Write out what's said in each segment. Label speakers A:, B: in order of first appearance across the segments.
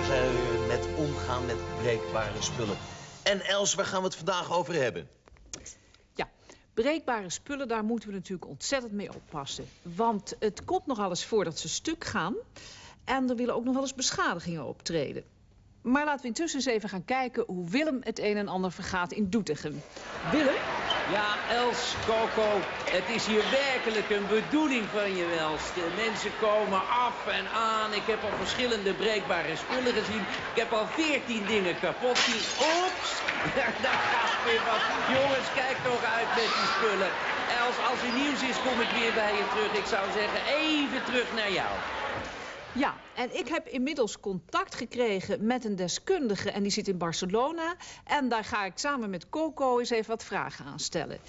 A: zijn we met omgaan met breekbare spullen. En Els, waar gaan we het vandaag over hebben?
B: Ja, breekbare spullen, daar moeten we natuurlijk ontzettend mee oppassen. Want het komt nogal eens voor dat ze stuk gaan. En er willen ook nog wel eens beschadigingen optreden. Maar laten we intussen eens even gaan kijken hoe Willem het een en ander vergaat in Doetinchem. Willem?
C: Ja, Els, Coco, het is hier werkelijk een bedoeling van je welste. Mensen komen af en aan. Ik heb al verschillende breekbare spullen gezien. Ik heb al 14 dingen kapot zien. Oeps, daar gaat weer wat. Jongens, kijk toch uit met die spullen. Els, als er nieuws is, kom ik weer bij je terug. Ik zou zeggen, even terug naar jou.
B: Ja, en ik heb inmiddels contact gekregen met een deskundige en die zit in Barcelona. En daar ga ik samen met Coco eens even wat vragen aan stellen.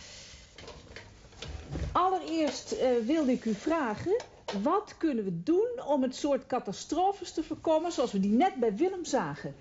B: Allereerst wilde ik u vragen, wat kunnen we doen om het soort catastrofes te voorkomen zoals we die net bij Willem zagen?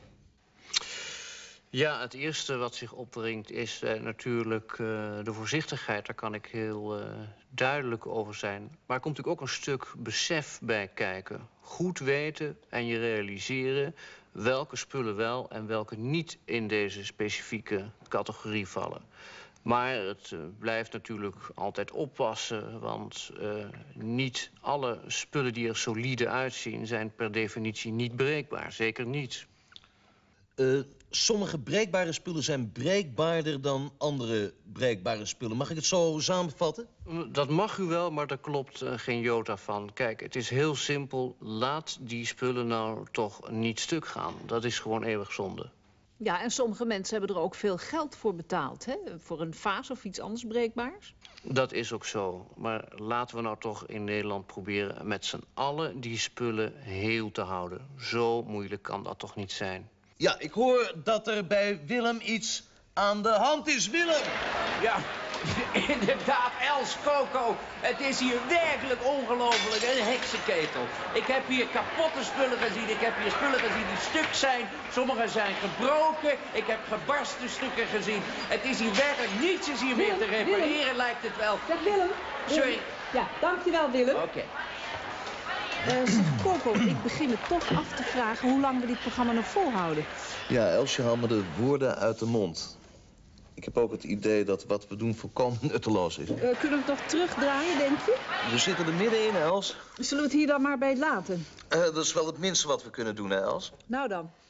D: Ja, het eerste wat zich opdringt is natuurlijk de voorzichtigheid. Daar kan ik heel duidelijk over zijn. Maar er komt natuurlijk ook een stuk besef bij kijken. Goed weten en je realiseren welke spullen wel en welke niet in deze specifieke categorie vallen. Maar het blijft natuurlijk altijd oppassen, want niet alle spullen die er solide uitzien zijn per definitie niet breekbaar. Zeker niet.
A: Sommige breekbare spullen zijn breekbaarder dan andere breekbare spullen. Mag ik het zo samenvatten?
D: Dat mag u wel, maar daar klopt geen jota van. Kijk, het is heel simpel. Laat die spullen nou toch niet stuk gaan. Dat is gewoon eeuwig zonde.
B: Ja, en sommige mensen hebben er ook veel geld voor betaald, hè? Voor een vaas of iets anders breekbaars.
D: Dat is ook zo. Maar laten we nou toch in Nederland proberen met z'n allen die spullen heel te houden. Zo moeilijk kan dat toch niet zijn.
A: Ja, ik hoor dat er bij Willem iets aan de hand is. Willem!
C: Ja, inderdaad, Els, Coco. Het is hier werkelijk ongelooflijk, een heksenketel. Ik heb hier kapotte spullen gezien. Ik heb hier spullen gezien die stuk zijn. Sommige zijn gebroken. Ik heb gebarsten stukken gezien. Het is hier werkelijk niets is hier meer te repareren, lijkt het wel.
B: Zeg Willem.
C: Sorry.
B: Ja, dankjewel Willem.
C: Oké.
B: Zeg Coco, ik begin me toch af te vragen hoe lang we dit programma nog volhouden.
A: Ja, Els, je haalt me de woorden uit de mond. Ik heb ook het idee dat wat we doen volkomen nutteloos is.
B: Kunnen we het nog terugdraaien, denk je?
A: We zitten er middenin, Els.
B: Zullen we het hier dan maar bij laten?
A: Dat is wel het minste wat we kunnen doen, hè, Els?
B: Nou dan.